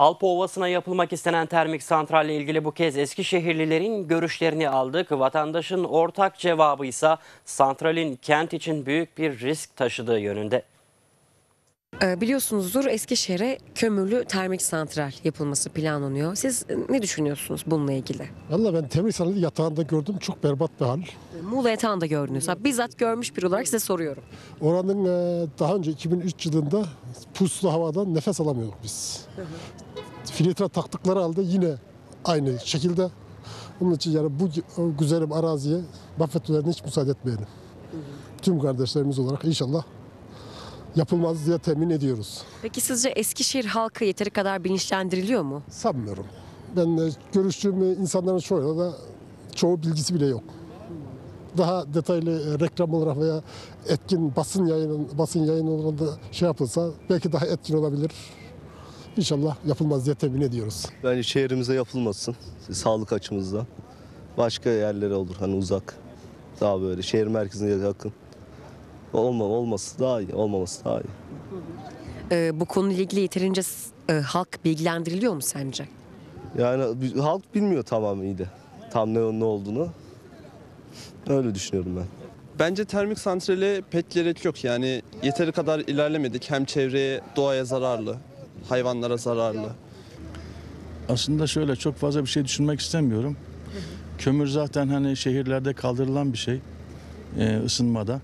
Alpa Ovası'na yapılmak istenen termik santralle ilgili bu kez Eskişehirlilerin görüşlerini aldık. Vatandaşın ortak cevabı ise santralin kent için büyük bir risk taşıdığı yönünde. Biliyorsunuzdur, Eskişehir'e kömürlü termik santral yapılması planlanıyor. Siz ne düşünüyorsunuz bununla ilgili? Valla ben termik santrali yatağında gördüm. Çok berbat bir hal. Muğla yatağında gördünüz. Bizzat görmüş biri olarak size soruyorum. Oranın daha önce 2003 yılında puslu havadan nefes alamıyorduk biz. Filtre taktıkları halde yine aynı şekilde. Onun için yani bu güzelim araziye mahvetmelerine hiç müsaade etmeyelim. Tüm kardeşlerimiz olarak inşallah yapılmaz diye temin ediyoruz. Peki sizce Eskişehir halkı yeteri kadar bilinçlendiriliyor mu? Sanmıyorum. Ben görüştüğüm insanların çoğu bilgisi bile yok. Daha detaylı reklam olarak veya etkin basın yayını olarak da yapılsa belki daha etkin olabilir. İnşallah yapılmaz diye temin ediyoruz. Bence şehrimize yapılmasın, sağlık açımızdan. Başka yerlere olur, hani uzak, daha böyle şehir merkezine yakın. Olması daha iyi, olmaması daha iyi. Bu konuyla ilgili yeterince halk bilgilendiriliyor mu sence? Yani halk bilmiyor tamamıyla, tam ne olduğunu. Öyle düşünüyorum ben. Bence termik santrale pek gerek yok. Yani yeteri kadar ilerlemedik. Hem çevreye, doğaya zararlı, hayvanlara zararlı. Aslında şöyle, çok fazla bir şey düşünmek istemiyorum. Kömür zaten hani şehirlerde kaldırılan bir şey ısınmada.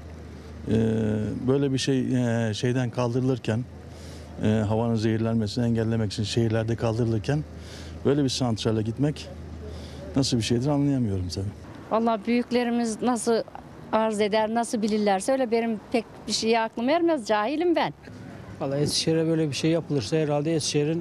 Böyle bir şey şeyden kaldırılırken, havanın zehirlenmesini engellemek için şehirlerde kaldırılırken böyle bir santrale gitmek nasıl bir şeydir anlayamıyorum tabii. Vallahi büyüklerimiz nasıl arz eder, nasıl bilirlerse öyle, benim pek bir şey aklım ermez, cahilim ben. Vallahi Eskişehir'e böyle bir şey yapılırsa herhalde Eskişehir'in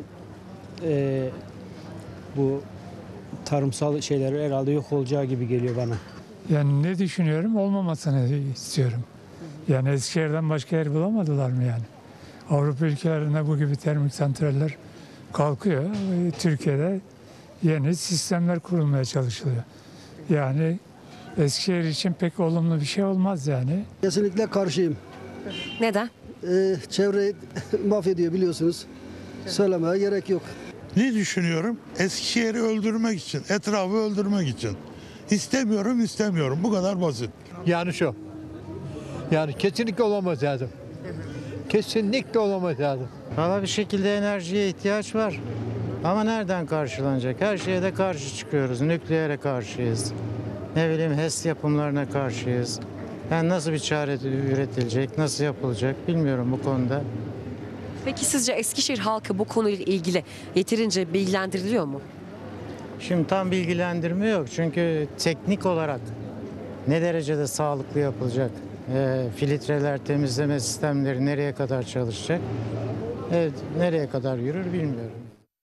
bu tarımsal şeyleri herhalde yok olacağı gibi geliyor bana. Yani ne düşünüyorum? Olmamasını istiyorum. Yani Eskişehir'den başka yer bulamadılar mı yani? Avrupa ülkelerinde bu gibi termik santraller kalkıyor. Türkiye'de yeni sistemler kurulmaya çalışılıyor. Yani Eskişehir için pek olumlu bir şey olmaz yani. Kesinlikle karşıyım. Neden? Çevreyi mahvediyor biliyorsunuz. Söylemeye gerek yok. Ne düşünüyorum? Eskişehir'i öldürmek için, etrafı öldürmek için. İstemiyorum. Bu kadar basit. Yani şu. Yani kesinlikle olamaz lazım. Kesinlikle olamaz lazım. Valla bir şekilde enerjiye ihtiyaç var. Ama nereden karşılanacak? Her şeye de karşı çıkıyoruz. Nükleere karşıyız. Ne bileyim HES yapımlarına karşıyız. Yani nasıl bir çare üretilecek, nasıl yapılacak bilmiyorum bu konuda. Peki sizce Eskişehir halkı bu konuyla ilgili yeterince bilgilendiriliyor mu? Şimdi tam bilgilendirme yok. Çünkü teknik olarak ne derecede sağlıklı yapılacak? Filtreler, temizleme sistemleri nereye kadar çalışacak? Evet, nereye kadar yürür bilmiyorum.